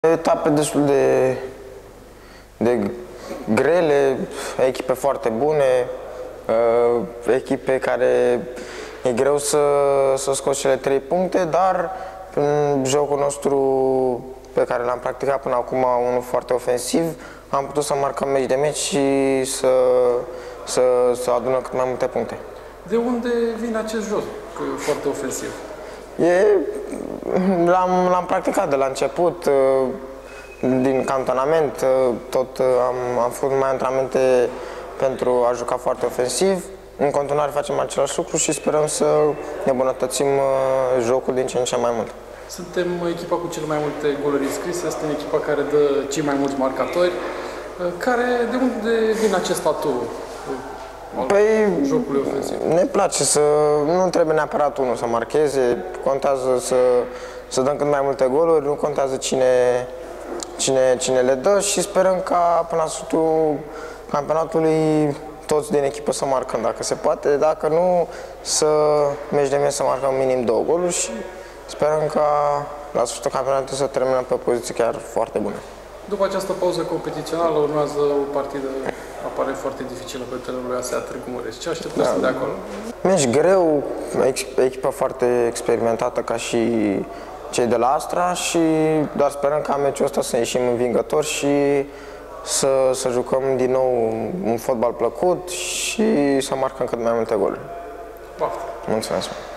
Etape destul de grele, echipe foarte bune, echipe care e greu să scoți cele 3 puncte, dar în jocul nostru pe care l-am practicat până acum, unul foarte ofensiv, am putut să marcăm meci de meci și să adunăm cât mai multe puncte. De unde vine acest joc foarte ofensiv? L-am practicat de la început, din cantonament, tot am făcut mai antrenamente pentru a juca foarte ofensiv. În continuare facem același lucru și sperăm să ne îmbunătățim jocul din ce în ce mai mult. Suntem echipa cu cele mai multe goluri înscrise, suntem echipa care dă cei mai mulți marcatori. De unde vine acest atu al jocului ofensiv? Ne place nu trebuie neapărat unul să marcheze, contează să dăm cât mai multe goluri, nu contează cine le dă și sperăm ca până la sfârșitul campionatului toți din echipă să marcăm, dacă se poate, dacă nu, meci de meci să marcăm minim 2 goluri și sperăm ca la sfârșitul campionatului să terminăm pe poziții chiar foarte bune. După această pauză competițională urmează o partidă aparent foarte dificilă pe terenul lui ASEA Târgu Mureș. Ce așteptați de acolo? Meci greu, echipă foarte experimentată ca și cei de la Astra, dar sperăm ca meciul ăsta să ieșim învingători și să jucăm din nou un fotbal plăcut și să marcăm cât mai multe goluri. Baftă! Mulțumesc!